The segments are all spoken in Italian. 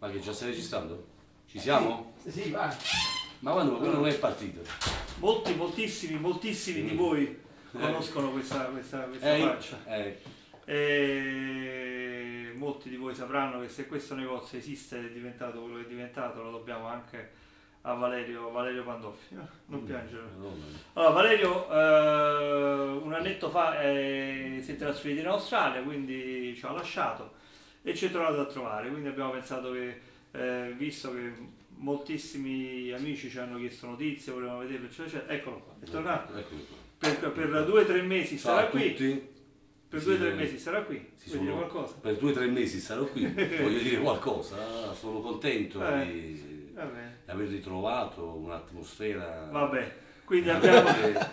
Ma che già stai registrando? Ci siamo? Sì, va. Ma quando non è partito? Moltissimi di voi conoscono questa faccia. E molti di voi sapranno che se questo negozio esiste ed è diventato quello che è diventato, lo dobbiamo anche a Valerio Pandolfi. Non piangere. Allora, Valerio un annetto fa si è trasferito in Australia, quindi ci ha lasciato e ci è tornato a trovare. Quindi abbiamo pensato che, visto che moltissimi amici ci hanno chiesto notizie, volevano vederlo, eccetera, eccolo qua, è tornato. Per 2 o 3 mesi sarà qui. Per 2 o 3 mesi sarà qui. Vuoi dire qualcosa? Per 2 o 3 mesi sarò qui. Voglio dire qualcosa. Sono contento di aver ritrovato un'atmosfera. Vabbè, quindi abbiamo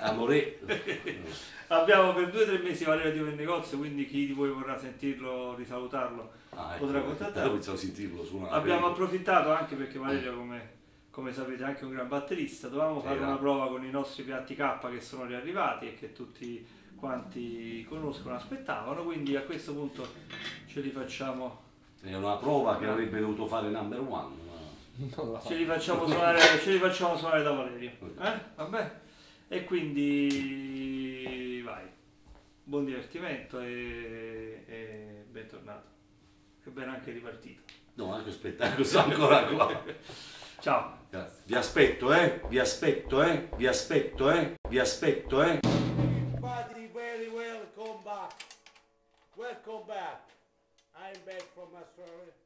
abbiamo per 2 o 3 mesi Valerio di un negozio, quindi chi di voi vorrà sentirlo, risalutarlo, potrà contattarlo. Abbiamo approfittato anche perché Valerio, come sapete, è anche un gran batterista. Dovevamo fare una prova con i nostri piatti K che sono riarrivati e che tutti quanti conoscono, aspettavano, quindi a questo punto ce li facciamo. È una prova che avrebbe dovuto fare number one. Ce li facciamo suonare da Valerio. Vabbè? E quindi vai. Buon divertimento e bentornato. Che ben anche ripartito. No, anche spettacolo, sono ancora qua. Ciao. Grazie. Vi aspetto, vi aspetto, vi aspetto, vi aspetto, Everybody very welcome back. Welcome back. I'm back from Australia.